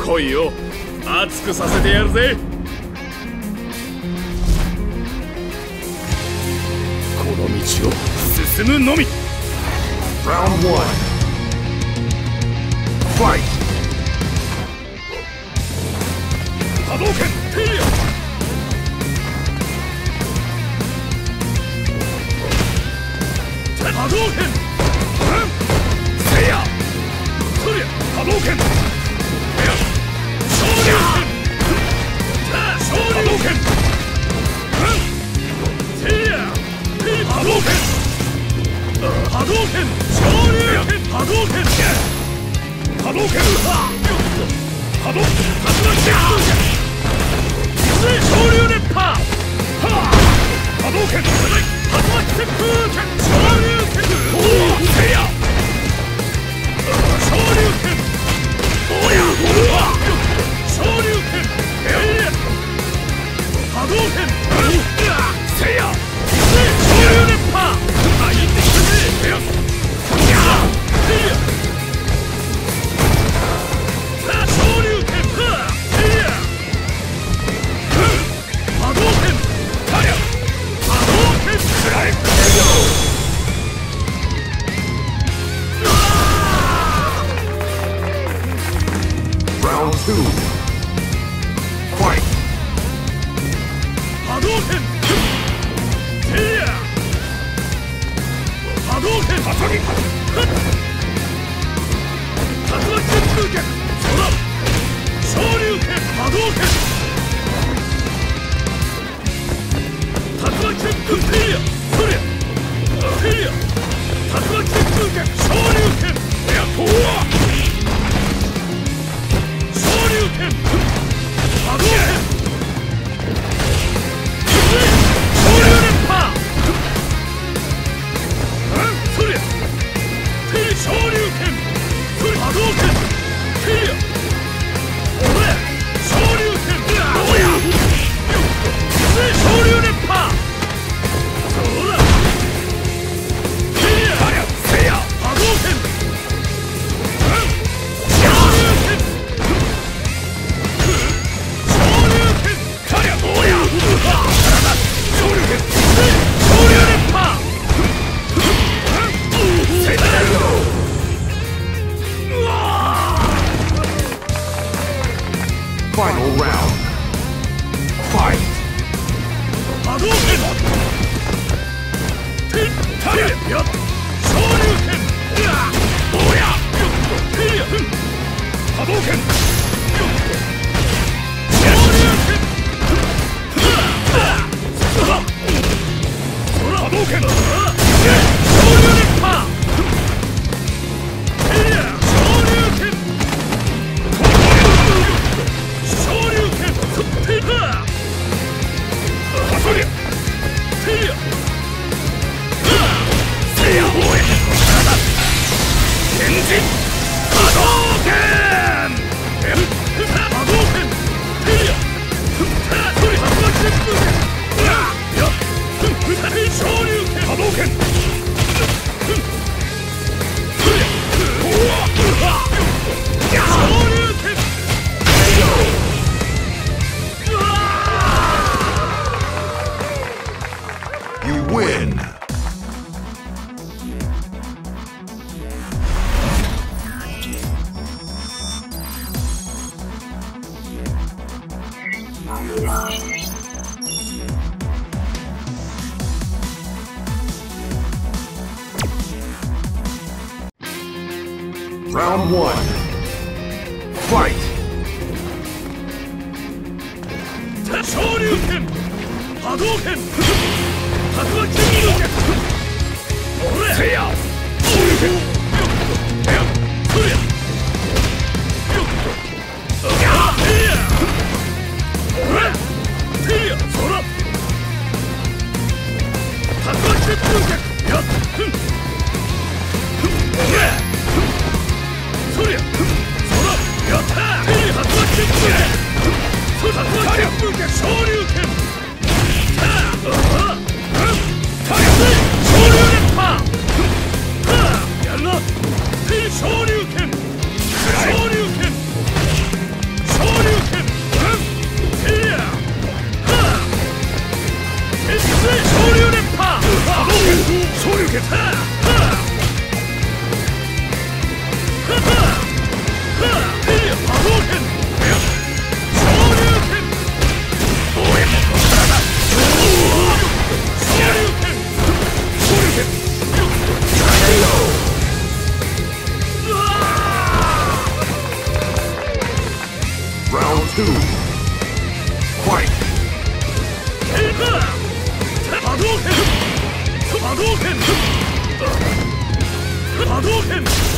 来いよ、熱くさせてやるぜ。この道を進むのみ。 Round 1 Fight! 波動拳テリア。波動拳せいや。そりゃ波動拳昇竜拳。昇竜拳せいや。波動拳波動拳昇竜拳波動拳波動拳波動竜拳昇竜熱波波動拳竜巻旋風拳昇竜拳せいや。昇竜拳おや昇竜拳波動拳せいや。昇竜熱波いってきたぜ。せいや。昇竜拳せいや。波動拳波動拳くらえ。 Round 2 Fight! 波動拳せいや。波動拳竜巻旋風拳昇竜拳波動拳竜巻旋風せいや。そりゃせいや。竜巻旋風拳昇竜拳昇竜拳波動拳昇竜熱波そりゃ昇竜拳そりゃ波動拳せいや。おら昇竜拳おや昇竜熱波そらせいや。せいや波動拳昇竜拳昇竜拳かりゃおや昇竜拳昇竜熱波せいや。 Final round Fight! 波動拳てったりや昇竜拳おやてや波動拳昇竜拳波動拳昇竜熱波てや昇竜拳昇竜拳てやそりゃせいや。せいやおい天神波動拳波動拳せいや。そり竜巻旋風拳昇竜拳波動拳そりゃ昇竜拳 You win! Round 1 Fight! 昇竜拳波動拳竜巻旋風拳おれせいや。昇竜拳そりゃせいや。おれせいや。そら竜巻旋風拳おれそりゃそらやったー。竜巻旋風拳竜巻旋風拳昇竜拳昇竜熱波やるな。昇竜拳 two. Fight. 波動拳波動拳波動拳